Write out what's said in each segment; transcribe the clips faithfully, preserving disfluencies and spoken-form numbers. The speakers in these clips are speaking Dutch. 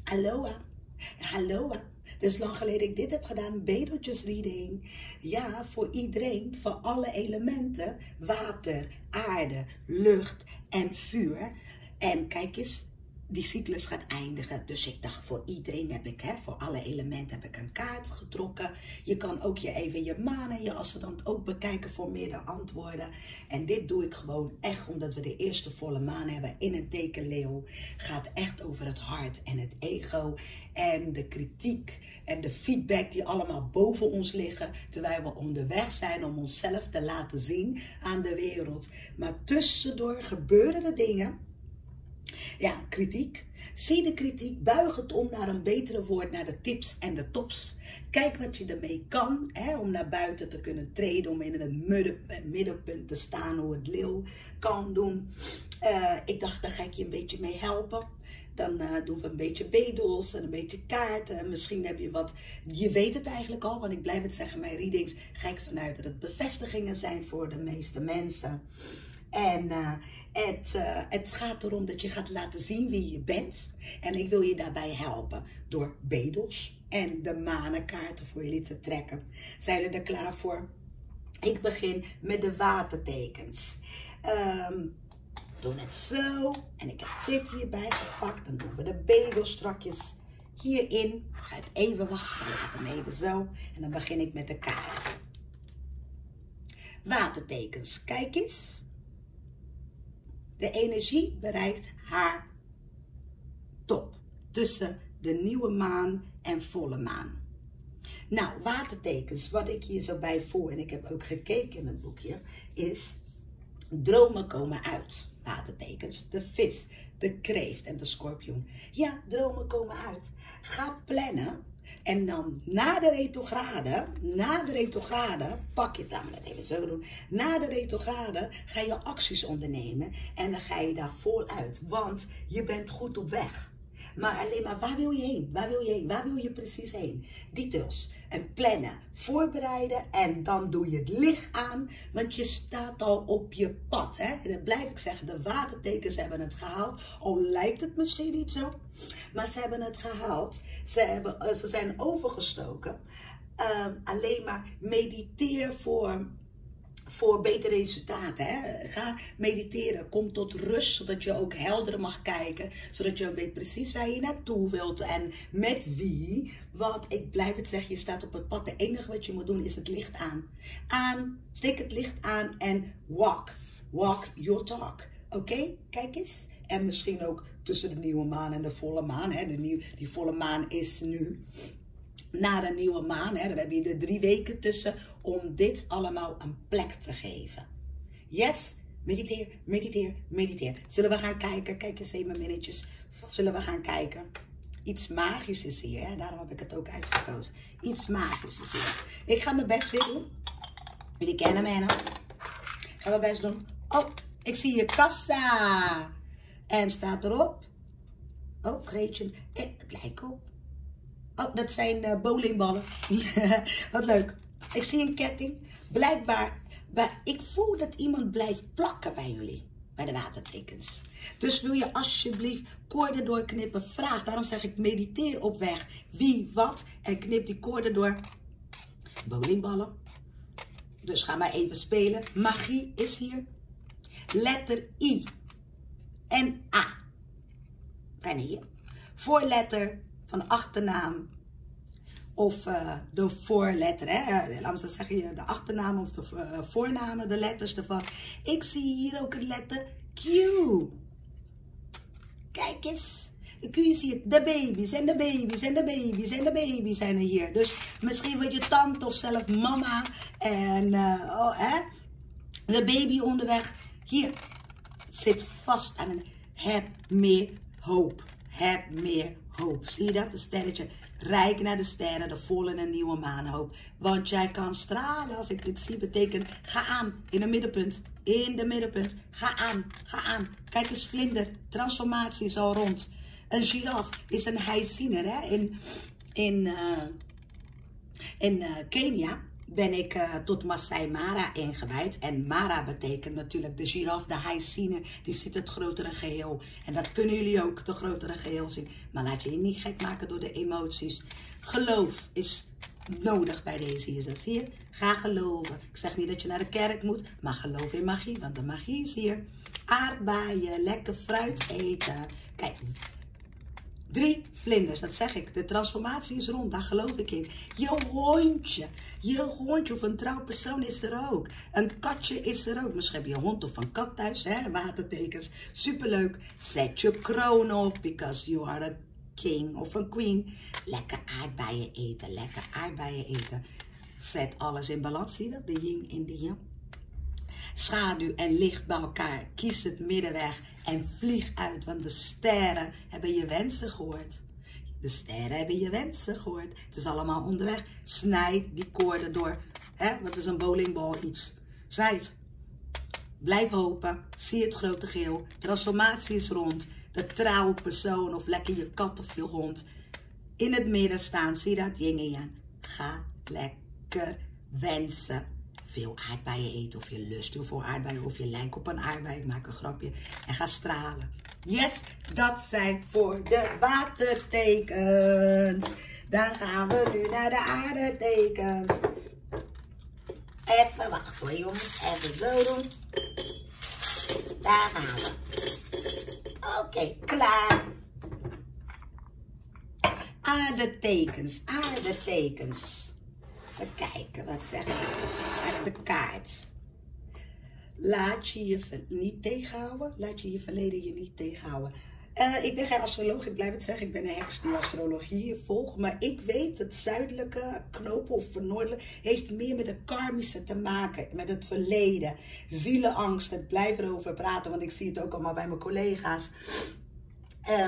Aloha, halloa. Het is lang geleden ik dit heb gedaan, bedeltjesreading. Ja, voor iedereen, voor alle elementen. Water, aarde, lucht en vuur. En kijk eens, die cyclus gaat eindigen. Dus ik dacht, voor iedereen heb ik, hè, voor alle elementen heb ik een kaart getrokken. Je kan ook je even je maan en je ascendant ook bekijken voor meerdere antwoorden. En dit doe ik gewoon echt omdat we de eerste volle maan hebben in een teken leeuw. Gaat echt over het hart en het ego en de kritiek en de feedback die allemaal boven ons liggen. Terwijl we onderweg zijn om onszelf te laten zien aan de wereld. Maar tussendoor gebeuren er dingen. Ja, kritiek. Zie de kritiek, buig het om naar een betere woord, naar de tips en de tops. Kijk wat je ermee kan, hè, om naar buiten te kunnen treden, om in het middenpunt te staan, hoe het leeuw kan doen. Uh, ik dacht, daar ga ik je een beetje mee helpen. Dan uh, doen we een beetje bedels en een beetje kaarten. Misschien heb je wat, je weet het eigenlijk al, want ik blijf het zeggen, mijn readings ga ik vanuit dat het bevestigingen zijn voor de meeste mensen. En uh, het, uh, het gaat erom dat je gaat laten zien wie je bent. En ik wil je daarbij helpen door bedels en de manenkaarten voor jullie te trekken. Zijn jullie er klaar voor? Ik begin met de watertekens. Um, Doe het zo. En ik heb dit hierbij gepakt. Dan doen we de bedels strakjes hierin. Ga het even wachten. Ik laat hem even zo. En dan begin ik met de kaart. Watertekens. Kijk eens. De energie bereikt haar top tussen de nieuwe maan en volle maan. Nou, watertekens, wat ik hier zo bij voel, en ik heb ook gekeken in het boekje, is dromen komen uit. Watertekens, de vis, de kreeft en de schorpioen. Ja, dromen komen uit. Ga plannen. En dan na de retrograde, na de retrograde, pak je het, laten we het even zo doen. Na de retrograde ga je acties ondernemen en dan ga je daar voluit. Want je bent goed op weg. Maar alleen maar, waar wil je heen? Waar wil je heen? Waar wil je precies heen? Details. En plannen, voorbereiden en dan doe je het licht aan, want je staat al op je pad. Hè? En dan blijf ik zeggen, de watertekens hebben het gehaald. Al lijkt het misschien niet zo, maar ze hebben het gehaald. Ze, hebben, ze zijn overgestoken. Um, alleen maar mediteer voor... Voor betere resultaten. Hè? Ga mediteren. Kom tot rust. Zodat je ook helder mag kijken. Zodat je ook weet precies waar je naartoe wilt. En met wie. Want ik blijf het zeggen. Je staat op het pad. Het enige wat je moet doen is het licht aan. Aan. Steek het licht aan. En walk. Walk your talk. Oké? Okay? Kijk eens. En misschien ook tussen de nieuwe maan en de volle maan. Hè? De nieuw, die volle maan is nu. Na de nieuwe maan, hè, dan heb je er drie weken tussen om dit allemaal een plek te geven. Yes, mediteer, mediteer, mediteer. Zullen we gaan kijken? Kijk eens even minnetjes. Zullen we gaan kijken? Iets magisch is hier, hè? Daarom heb ik het ook uitgekozen. Iets magisch is hier. Ik ga mijn best weer doen. Jullie kennen mij, hè? Ik ga mijn best doen. Oh, ik zie hier kassa. En staat erop. Oh, Greetje. Eh, het lijkt op. Oh, dat zijn uh, bowlingballen. Wat leuk. Ik zie een ketting. Blijkbaar, maar ik voel dat iemand blijft plakken bij jullie. Bij de watertekens. Dus wil je alsjeblieft koorden doorknippen? Vraag. Daarom zeg ik mediteer op weg. Wie, wat. En knip die koorden door. Bowlingballen. Dus ga maar even spelen. Magie is hier. Letter I. En A. Zijn hier. Voorletter van achternaam of uh, de voorletter, hè? Laten we zeggen, de achternaam of de uh, voornamen, de letters ervan. Ik zie hier ook het letter Q. Kijk eens. Q is hier, de baby's en de baby's en de baby's en de baby's zijn er hier. Dus misschien wordt je tante of zelf mama en uh, oh, hè? De baby onderweg. Hier zit vast aan een heb meer hoop. Heb meer hoop. Zie je dat? Een sterretje. Rijk naar de sterren, de volle en nieuwe maanhoop. Want jij kan stralen. Als ik dit zie, betekent ga aan. In het middenpunt. In de middenpunt. Ga aan. Ga aan. Kijk eens, vlinder. Transformatie is al rond. Een giraf is een hyaciner, hè? In, in, uh, in uh, Kenia. ben ik uh, tot Masai Mara ingewijd. En Mara betekent natuurlijk de giraf, de hyacine, die ziet het grotere geheel. En dat kunnen jullie ook, de grotere geheel zien. Maar laat je je niet gek maken door de emoties. Geloof is nodig bij deze hier. Dat zie je? Ga geloven. Ik zeg niet dat je naar de kerk moet, maar geloof in magie, want de magie is hier. Aardbeien, lekker fruit eten. Kijk, drie vlinders, dat zeg ik. De transformatie is rond, daar geloof ik in. Je hondje, je hondje of een trouwpersoon is er ook. Een katje is er ook. Misschien heb je een hond of een kat thuis, hè? Watertekens. Superleuk. Zet je kroon op, because you are a king of een queen. Lekker aardbeien eten, lekker aardbeien eten. Zet alles in balans, zie je dat? De yin in de yang. Schaduw en licht bij elkaar. Kies het middenweg en vlieg uit, want de sterren hebben je wensen gehoord. De sterren hebben je wensen gehoord. Het is allemaal onderweg. Snijd die koorden door. Hè? Wat is een bowlingbal iets? Snijd. Blijf hopen. Zie het grote geheel. Transformatie is rond. De trouwe persoon of lekker je kat of je hond. In het midden staan. Zie je dat? Yin en yang. Ga lekker wensen. Veel aardbeien eten of je lust heel veel aardbeien of je lijkt op een aardbei. Ik maak een grapje en ga stralen. Yes, dat zijn voor de watertekens. Dan gaan we nu naar de aardetekens. Even wachten hoor jongens, even zo doen. Daar gaan we. Oké, okay, klaar. Aardetekens, aardetekens. Even kijken, wat zeg ik? Wat zegt de kaart? Laat je je niet tegenhouden. Laat je je verleden je niet tegenhouden. Uh, ik ben geen astroloog, ik blijf het zeggen. Ik ben een heks die astrologie volgt. Maar ik weet het zuidelijke knopen of noordelijke heeft meer met de karmische te maken. Met het verleden. Zielenangst, ik blijf erover praten. Want ik zie het ook allemaal bij mijn collega's. Uh,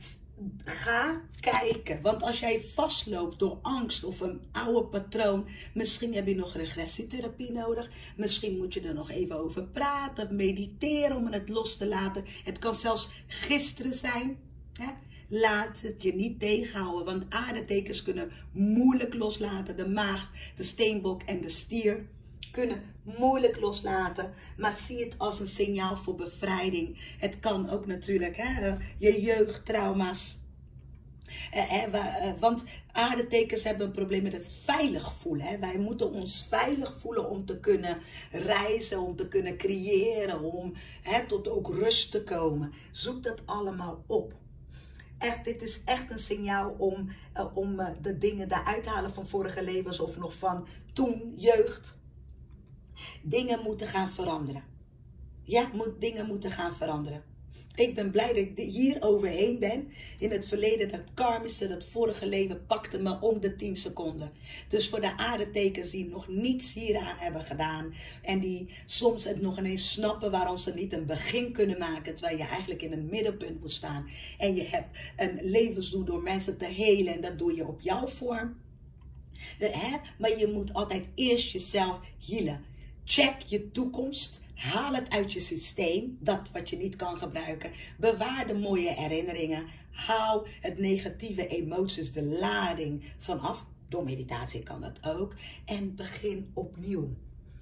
Ga kijken, want als jij vastloopt door angst of een oude patroon, misschien heb je nog regressietherapie nodig, misschien moet je er nog even over praten, mediteren om het los te laten. Het kan zelfs gisteren zijn. Hè? Laat het je niet tegenhouden, want aardetekens kunnen moeilijk loslaten. De maagd, de steenbok en de stier kunnen moeilijk loslaten, maar zie het als een signaal voor bevrijding. Het kan ook natuurlijk, hè, je jeugdtrauma's. Eh, eh, want aardetekens hebben een probleem met het veilig voelen. Hè. Wij moeten ons veilig voelen om te kunnen reizen, om te kunnen creëren, om hè, tot ook rust te komen. Zoek dat allemaal op. Echt, dit is echt een signaal om, uh, om uh, de dingen eruit te halen van vorige levens of nog van toen, jeugd. Dingen moeten gaan veranderen. Ja, moet, dingen moeten gaan veranderen. Ik ben blij dat ik hier overheen ben. In het verleden, dat karmische, dat vorige leven pakte me om de tien seconden. Dus voor de aardetekens die nog niets hieraan hebben gedaan. En die soms het nog ineens snappen waarom ze niet een begin kunnen maken. Terwijl je eigenlijk in een middenpunt moet staan. En je hebt een levensdoel door mensen te helen. En dat doe je op jouw vorm. Hè? Maar je moet altijd eerst jezelf healen. Check je toekomst. Haal het uit je systeem, dat wat je niet kan gebruiken. Bewaar de mooie herinneringen. Hou het negatieve emoties, de lading vanaf. Door meditatie kan dat ook. En begin opnieuw.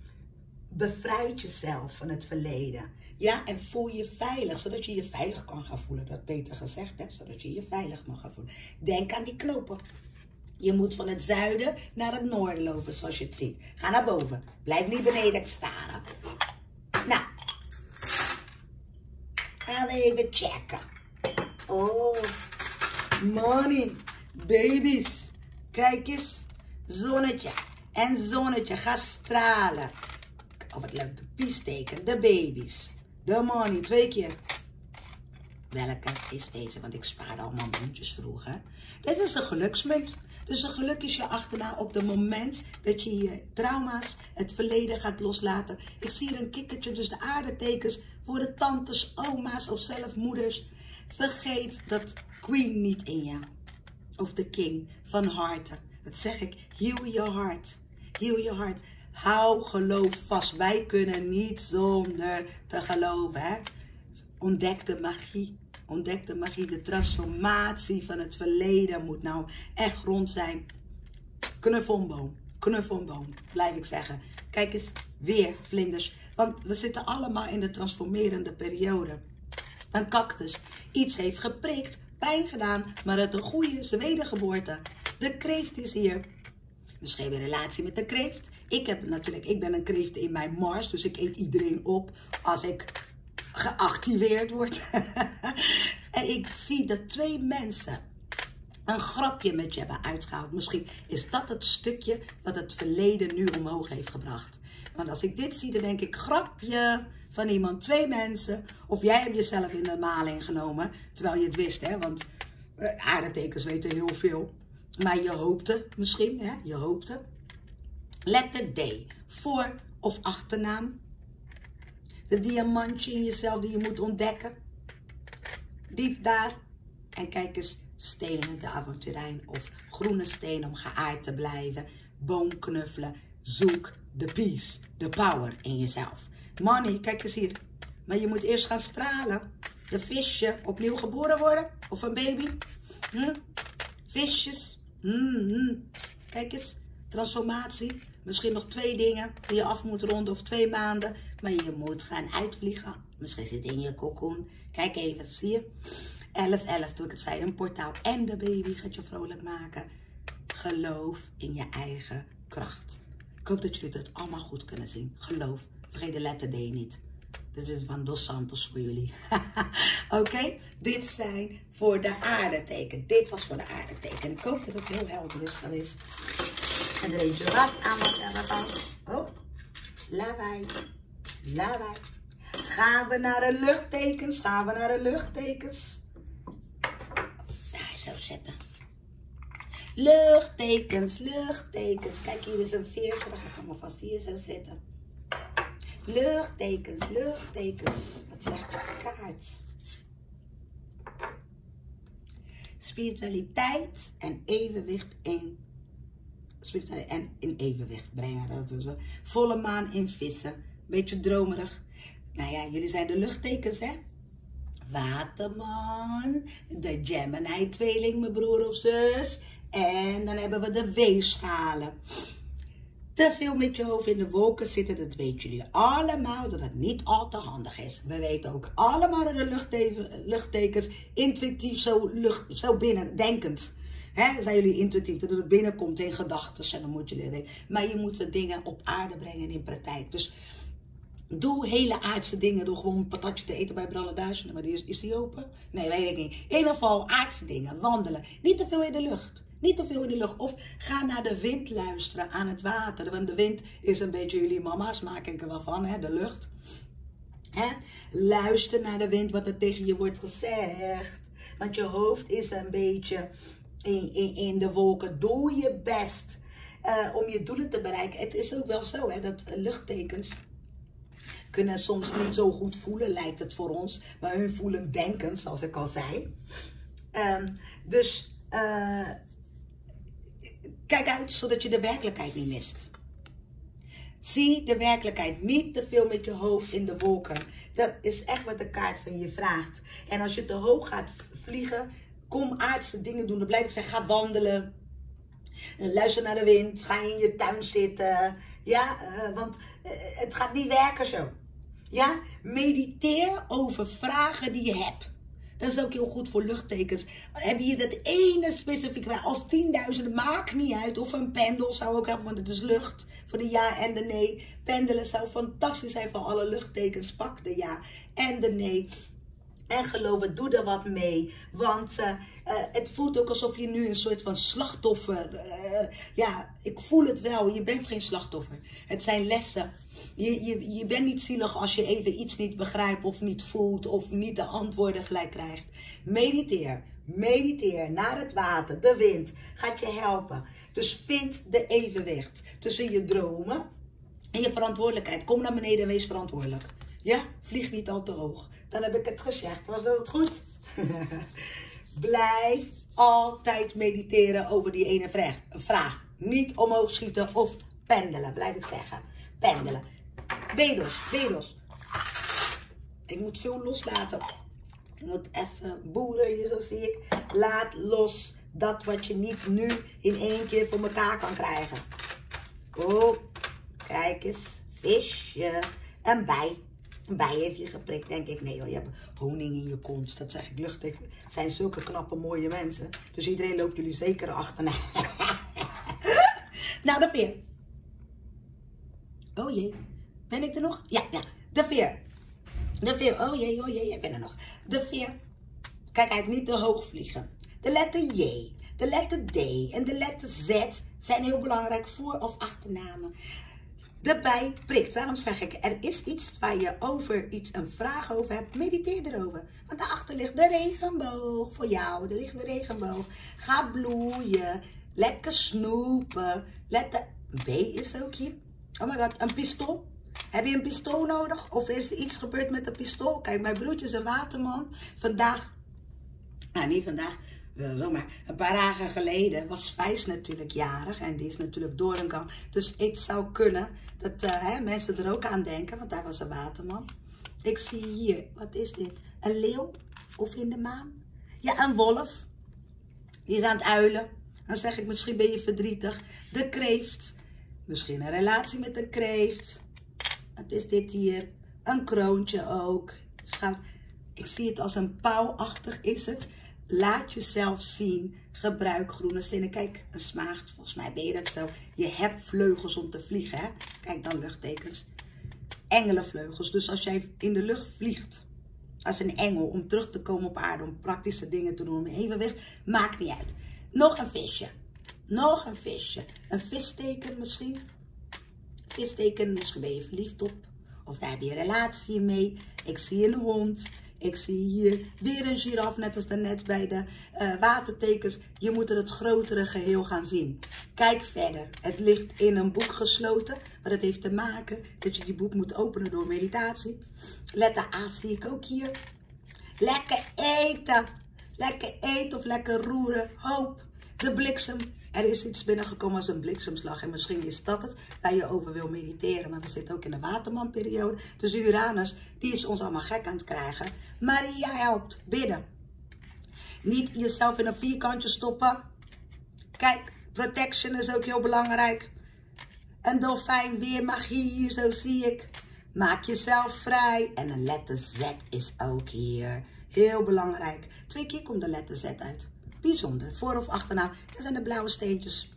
Bevrijd jezelf van het verleden. Ja, en voel je veilig, zodat je je veilig kan gaan voelen. Dat beter gezegd, hè? Zodat je je veilig mag gaan voelen. Denk aan die knopen. Je moet van het zuiden naar het noorden lopen, zoals je het ziet. Ga naar boven. Blijf niet beneden staren. Nou, gaan we even checken. Oh, money, baby's. Kijk eens, zonnetje en zonnetje, ga stralen. Oh, wat leuk, de piesteken, de baby's. De money, twee keer. Welke is deze? Want ik spaarde allemaal muntjes vroeger. Dit is de geluksmunt. Dus de geluk is je achterna op het moment dat je je trauma's, het verleden gaat loslaten. Ik zie hier een kikkertje, dus de aardetekens voor de tantes, oma's of zelf moeders. Vergeet dat queen niet in jou. Of de king van harte. Dat zeg ik, heal your heart. Heal your heart. Hou geloof vast. Wij kunnen niet zonder te geloven. Hè? Ontdek de magie. Ontdek de magie. De transformatie van het verleden moet nou echt rond zijn. Knuffelboom. knuffelboom, blijf ik zeggen. Kijk eens, weer vlinders. Want we zitten allemaal in de transformerende periode. Een cactus. Iets heeft geprikt, pijn gedaan, maar het een goede is de wedergeboorte. De kreeft is hier. Misschien een relatie met de kreeft. Ik heb natuurlijk, ik ben een kreeft in mijn Mars, dus ik eet iedereen op als ik geactiveerd word. En ik zie dat twee mensen een grapje met je hebben uitgehaald. Misschien is dat het stukje wat het verleden nu omhoog heeft gebracht. Want als ik dit zie, dan denk ik, grapje van iemand, twee mensen. Of jij hebt jezelf in de maling genomen, terwijl je het wist, hè. Want uh, aardetekens weten heel veel. Maar je hoopte misschien, hè, je hoopte. Letter D, voor- of achternaam. De diamantje in jezelf die je moet ontdekken. Diep daar. En kijk eens, stenen, de avonturijn of groene steen om geaard te blijven. Boomknuffelen, zoek de peace, de power in jezelf. Money, kijk eens hier. Maar je moet eerst gaan stralen. De visje, opnieuw geboren worden. Of een baby. Hm? Visjes. Mm -hmm. Kijk eens, transformatie. Misschien nog twee dingen die je af moet ronden of twee maanden. Maar je moet gaan uitvliegen. Misschien zit je in je cocoon. Kijk even, zie je? elf elf, toen ik het zei, een portaal. En de baby gaat je vrolijk maken. Geloof in je eigen kracht. Ik hoop dat jullie het allemaal goed kunnen zien. Geloof. Vergeet de letter D niet. Dit is van Dos Santos voor jullie. Oké, okay? Dit zijn voor de aardeteken. Dit was voor de aardeteken. Ik hoop dat het heel helder is geweest. En er eentje wat aan wat Oh, lawaai. Lawaai. Gaan we naar de luchttekens. Gaan we naar de luchttekens. Daar zo zetten. Luchttekens, luchttekens. Kijk, hier is een veertje. Dan ga ik hem alvast hier zo zetten. Luchttekens, luchttekens. Wat zegt de kaart? Spiritualiteit en evenwicht in. Spiritualiteit en in evenwicht brengen. Dat is wel. Volle maan in vissen. Beetje dromerig. Nou ja, jullie zijn de luchttekens, hè? Waterman. De Gemini-tweeling, mijn broer of zus. En dan hebben we de weegschalen. Te veel met je hoofd in de wolken zitten, dat weten jullie allemaal, dat het niet al te handig is. We weten ook allemaal dat de luchttekens intuïtief zo, lucht, zo binnendenkend. Hè, zijn jullie intuïtief, dat het binnenkomt in gedachten en dan moet jullie weten. Maar je moet de dingen op aarde brengen in praktijk. Dus doe hele aardse dingen door gewoon een patatje te eten bij Bralle Duizenden. Maar die is, is die open? Nee, weet ik niet. In ieder geval aardse dingen, wandelen. Niet te veel in de lucht. Niet te veel in de lucht. Of ga naar de wind luisteren, aan het water. Want de wind is een beetje jullie mama's, maak ik er wel van, hè? De lucht. Hè? Luister naar de wind, wat er tegen je wordt gezegd. Want je hoofd is een beetje in, in, in de wolken. Doe je best uh, om je doelen te bereiken. Het is ook wel zo, hè, dat luchttekens kunnen soms niet zo goed voelen, lijkt het voor ons. Maar hun voelen denken, zoals ik al zei. Um, dus uh, kijk uit, zodat je de werkelijkheid niet mist. Zie de werkelijkheid, niet te veel met je hoofd in de wolken. Dat is echt wat de kaart van je vraagt. En als je te hoog gaat vliegen, kom aardse dingen doen. Dan blijf ik zeggen, ga wandelen. Luister naar de wind, ga in je tuin zitten. Ja, uh, want uh, het gaat niet werken zo. Ja, mediteer over vragen die je hebt. Dat is ook heel goed voor luchttekens. Heb je dat ene specifieke vraag, of tienduizenden, maakt niet uit. Of een pendel zou ook helpen, want het is lucht. Voor de ja en de nee. Pendelen zou fantastisch zijn voor alle luchttekens. Pak de ja en de nee. En geloof het, doe er wat mee. Want uh, uh, het voelt ook alsof je nu een soort van slachtoffer... Uh, ja, ik voel het wel. Je bent geen slachtoffer. Het zijn lessen. Je, je, je bent niet zielig als je even iets niet begrijpt of niet voelt of niet de antwoorden gelijk krijgt. Mediteer. Mediteer naar het water. De wind gaat je helpen. Dus vind de evenwicht tussen je dromen en je verantwoordelijkheid. Kom naar beneden en wees verantwoordelijk. Ja, vlieg niet al te hoog. Dan heb ik het gezegd. Was dat het goed? Blijf altijd mediteren over die ene vraag. vraag. Niet omhoog schieten of pendelen, blijf ik zeggen. Pendelen. Bedos, bedos. Ik moet veel loslaten. Ik moet even boeren, hier zo zie ik. Laat los dat wat je niet nu in één keer voor elkaar kan krijgen. Oh, kijk eens. Visje. Een bij. Een bij heeft je geprikt, denk ik. Nee hoor, je hebt honing in je kont. Dat zeg ik luchtig. Het zijn zulke knappe, mooie mensen. Dus iedereen loopt jullie zeker achterna. Nou, de veer. Oh jee. Ben ik er nog? Ja, ja. De veer. De veer. Oh jee, oh jee, ik ben er nog. De veer. Kijk uit, niet te hoog vliegen. De letter J, de letter D en de letter Z zijn heel belangrijk voor- of achternamen. De bij prikt. Daarom zeg ik, er is iets waar je over iets een vraag over hebt. Mediteer erover. Want daarachter ligt de regenboog voor jou. Er ligt de regenboog. Ga bloeien. Lekker snoepen. Letter B is ook hier. Oh my god, een pistool. Heb je een pistool nodig? Of is er iets gebeurd met een pistool? Kijk, mijn broertje is een waterman. Vandaag, nou niet vandaag, maar een paar dagen geleden was Vijs natuurlijk jarig. En die is natuurlijk door een gang. Dus het zou kunnen dat uh, hè, mensen er ook aan denken, want hij was een waterman. Ik zie hier, wat is dit? Een leeuw? Of in de maan? Ja, een wolf. Die is aan het uilen. Dan zeg ik, misschien ben je verdrietig. De kreeft. Misschien een relatie met een kreeft. Wat is dit hier? Een kroontje ook. Schat, ik zie het als een pauwachtig is het. Laat jezelf zien. Gebruik groene zinnen. Kijk, een smaagd. Volgens mij ben je dat zo. Je hebt vleugels om te vliegen. Hè? Kijk dan luchttekens. Engelenvleugels. Dus als jij in de lucht vliegt. Als een engel. Om terug te komen op aarde. Om praktische dingen te doen. Om evenwicht. Maakt niet uit. Nog een visje. Nog een visje. Een visteken misschien. Visteken, misschien ben je verliefd op. Of daar heb je een relatie mee. Ik zie een hond. Ik zie hier weer een giraf, net als daarnet bij de uh, watertekens. Je moet er het grotere geheel gaan zien. Kijk verder. Het ligt in een boek gesloten. Maar dat heeft te maken dat je die boek moet openen door meditatie. Letter A zie ik ook hier. Lekker eten. Lekker eten of lekker roeren. Hoop. De bliksem. Er is iets binnengekomen als een bliksemslag. En misschien is dat het waar je over wil mediteren. Maar we zitten ook in de watermanperiode. Dus Uranus, die is ons allemaal gek aan het krijgen. Maria helpt. Bidden. Niet jezelf in een vierkantje stoppen. Kijk, protection is ook heel belangrijk. Een dolfijn, weer magie hier, zo zie ik. Maak jezelf vrij. En een letter Z is ook hier. Heel belangrijk. Twee keer komt de letter Z uit. Bijzonder. Voor- of achternaam. Dat zijn de blauwe steentjes.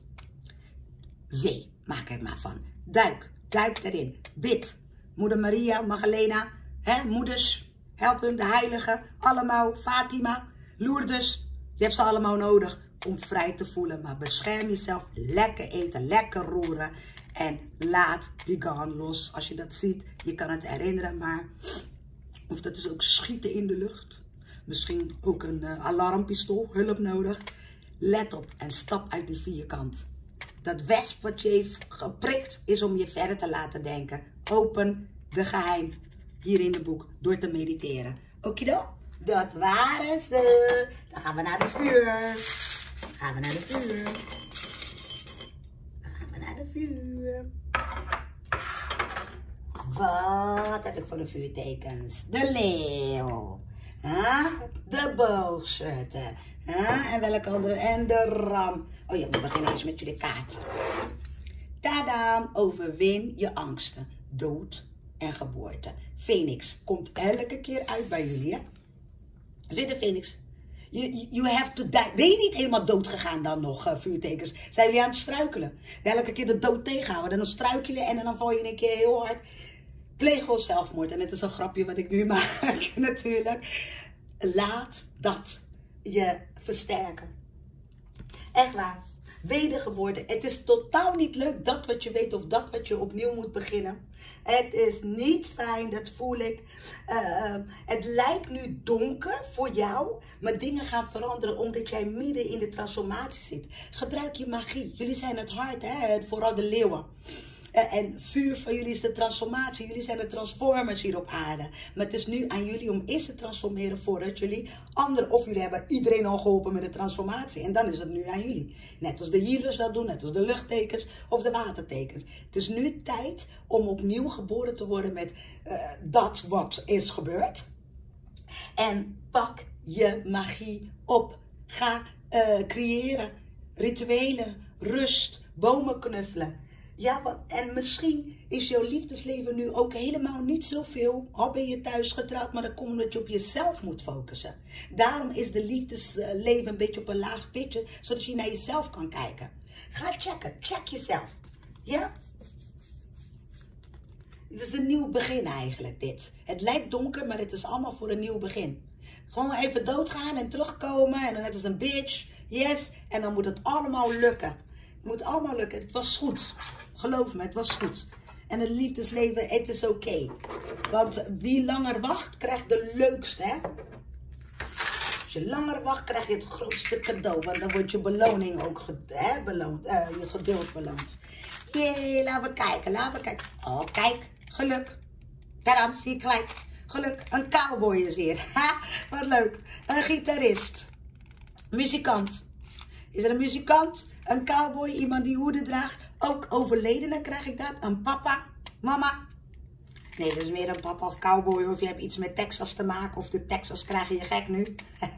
Zee. Maak er maar van. Duik. Duik erin. Bid. Moeder Maria, Magdalena. Hè, moeders. Helpen de heiligen. Allemaal. Fatima. Lourdes. Je hebt ze allemaal nodig om vrij te voelen. Maar bescherm jezelf. Lekker eten. Lekker roeren. En laat die gaan los. Als je dat ziet. Je kan het herinneren. Maar. Of dat is ook schieten in de lucht. Misschien ook een uh, alarmpistool, hulp nodig. Let op en stap uit die vierkant. Dat wesp wat je heeft geprikt is om je verder te laten denken. Open de geheim hier in het boek door te mediteren. Okido? Dat waren ze. Dan gaan we naar de vuur. Dan gaan we naar de vuur. Dan gaan we naar de vuur. Wat heb ik voor de vuurtekens? De leeuw. Huh? De boogschutter. Huh? En welke andere? En de ram. Oh ja, we beginnen eens met jullie kaart. Tada! Overwin je angsten. Dood en geboorte. Phoenix komt elke keer uit bij jullie, hè? Zit de Phoenix? You, you have to die. Ben je niet helemaal dood gegaan dan nog, uh, vuurtekens? Zijn jullie aan het struikelen? Elke keer de dood tegenhouden. En dan struikel je en dan val je een keer heel hard. Pleeg gewoon zelfmoord. En het is een grapje wat ik nu maak natuurlijk. Laat dat je versterken. Echt waar. Wedergeboorte. Het is totaal niet leuk dat wat je weet of dat wat je opnieuw moet beginnen. Het is niet fijn, dat voel ik. Uh, het lijkt nu donker voor jou, maar dingen gaan veranderen omdat jij midden in de transformatie zit. Gebruik je magie. Jullie zijn het hart, hè? Vooral de leeuwen. Uh, en vuur van jullie is de transformatie. Jullie zijn de transformers hier op aarde. Maar het is nu aan jullie om eerst te transformeren voordat jullie anderen, of jullie hebben iedereen al geholpen met de transformatie. En dan is het nu aan jullie. Net als de healers dat doen, net als de luchttekens of de watertekens. Het is nu tijd om opnieuw geboren te worden met uh, dat wat is gebeurd. En pak je magie op. Ga uh, creëren. Rituelen, rust, bomen knuffelen. Ja, wat, en misschien is jouw liefdesleven nu ook helemaal niet zoveel. Al ben je thuis getrouwd, maar dan komt omdat je op jezelf moet focussen. Daarom is de liefdesleven een beetje op een laag pitje, zodat je naar jezelf kan kijken. Ga checken, check jezelf. Ja? Het is een nieuw begin eigenlijk, dit. Het lijkt donker, maar het is allemaal voor een nieuw begin. Gewoon even doodgaan en terugkomen en dan net als een bitch. Yes, en dan moet het allemaal lukken. Het moet allemaal lukken. Het was goed. Geloof me, het was goed. En het liefdesleven, het is oké. Okay. Want wie langer wacht, krijgt de leukste, hè? Als je langer wacht, krijg je het grootste cadeau. Want dan wordt je beloning ook hè, beloond. Uh, je geduld beloond. Jee, laten we kijken, laten we kijken. Oh, kijk, geluk. Tadam, zie je gelijk. Geluk, een cowboy is hier. Ha, wat leuk. Een gitarist. Muzikant. Is er een muzikant? Een cowboy, iemand die hoeden draagt. Ook overledenen krijg ik dat. Een papa, mama. Nee, dat is meer een papa of cowboy. Of je hebt iets met Texas te maken. Of de Texas krijgen je gek nu.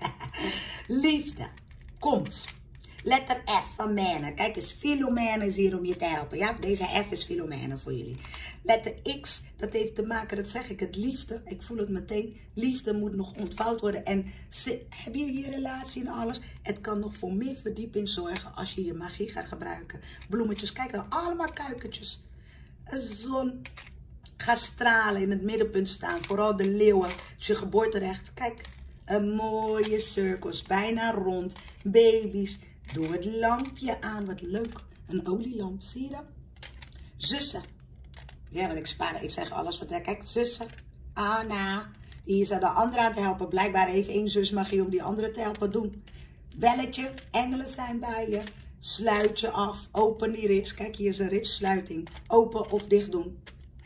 Liefde. Komt. Letter F van Mene. Kijk eens, Philomene is hier om je te helpen. Ja, deze F is Philomene voor jullie. Letter X, dat heeft te maken, dat zeg ik, het liefde. Ik voel het meteen. Liefde moet nog ontvouwd worden. En ze, heb je je relatie en alles? Het kan nog voor meer verdieping zorgen als je je magie gaat gebruiken. Bloemetjes, kijk nou, allemaal kuikentjes. Een zon. Ga stralen, in het middenpunt staan. Vooral de leeuwen. Als je geboorterecht. Kijk, een mooie cirkels, bijna rond. Baby's. Doe het lampje aan, wat leuk. Een olielamp, zie je dat? Zussen. Ja, want ik spaar, ik zeg alles wat. Kijk, zussen. Anna. Die is aan de andere aan het helpen. Blijkbaar heeft één zus magie om die andere te helpen doen. Belletje, engelen zijn bij je. Sluit je af. Open die rits. Kijk, hier is een ritsluiting. Open of dicht doen.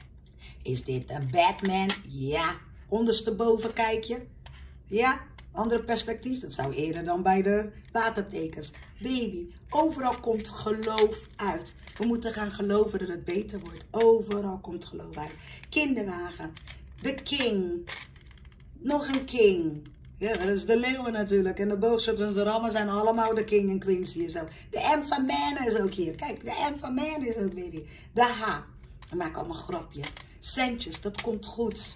Is dit een Batman? Ja. Ondersteboven kijk je. Ja. Andere perspectief, dat zou eerder dan bij de watertekens. Baby, overal komt geloof uit. We moeten gaan geloven dat het beter wordt. Overal komt geloof uit. Kinderwagen, de king. Nog een king. Ja, dat is de leeuwen natuurlijk. En de boogschutters en de rammen zijn allemaal de king en queens hier zo. De M van Man is ook hier. Kijk, de M van Man is ook weer hier. De H. Ik maak allemaal een grapje. Centjes, dat komt goed.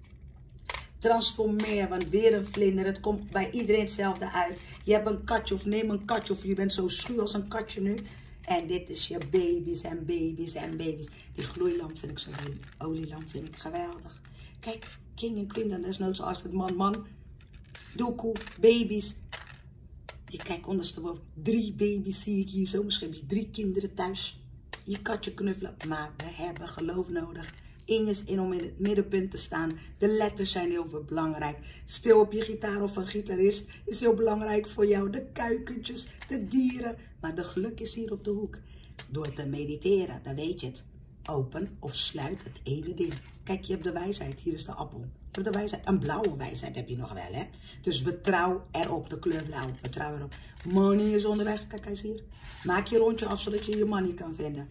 Transformeer, want weer een vlinder. Het komt bij iedereen hetzelfde uit. Je hebt een katje of neem een katje of je bent zo schuw als een katje nu. En dit is je baby's en baby's en baby's. Die gloeilamp vind ik zo leuk. Olielamp vind ik geweldig. Kijk, king en queen, dan desnoods als het man, man. Doekoe, baby's. Je kijkt ondersteboven. Drie baby's zie ik hier zo. Misschien heb je drie kinderen thuis. Je katje knuffelen. Maar we hebben geloof nodig. Ing is in om in het middenpunt te staan. De letters zijn heel veel belangrijk. Speel op je gitaar of een gitarist is heel belangrijk voor jou. De kuikentjes, de dieren. Maar de geluk is hier op de hoek. Door te mediteren, dan weet je het. Open of sluit het ene ding. Kijk, je hebt de wijsheid. Hier is de appel. Je hebt de wijsheid. Een blauwe wijsheid heb je nog wel, hè. Dus vertrouw erop, de kleur blauw. Vertrouw erop. Money is onderweg. Kijk eens hier. Maak je rondje af, zodat je je money kan vinden.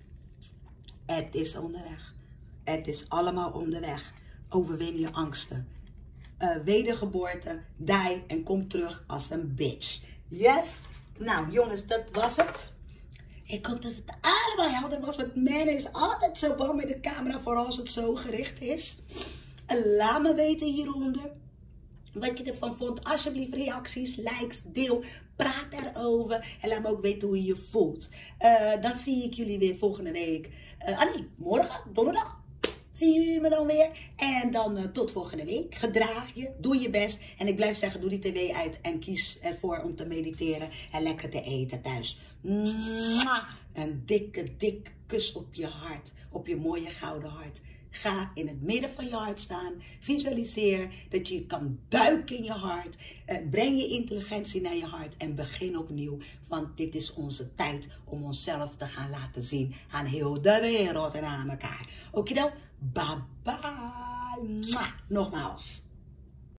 Het is onderweg. Het is allemaal onderweg. Overwin je angsten. Uh, wedergeboorte, die en kom terug als een bitch. Yes? Nou jongens, dat was het. Ik hoop dat het allemaal helder was. Want men is altijd zo bang met de camera, vooral als het zo gericht is. En laat me weten hieronder wat je ervan vond. Alsjeblieft reacties, likes, deel. Praat erover. En laat me ook weten hoe je je voelt. Uh, dan zie ik jullie weer volgende week. Uh, ah nee, morgen, donderdag. Zien jullie me dan weer. En dan uh, tot volgende week. Gedraag je. Doe je best. En ik blijf zeggen, doe die tv uit. En kies ervoor om te mediteren. En lekker te eten thuis. Mwah! Een dikke, dikke kus op je hart. Op je mooie gouden hart. Ga in het midden van je hart staan. Visualiseer dat je kan duiken in je hart. Uh, breng je intelligentie naar je hart. En begin opnieuw. Want dit is onze tijd om onszelf te gaan laten zien. Aan heel de wereld en aan elkaar. Oké dan? Bye bye. Mwah. Nogmaals.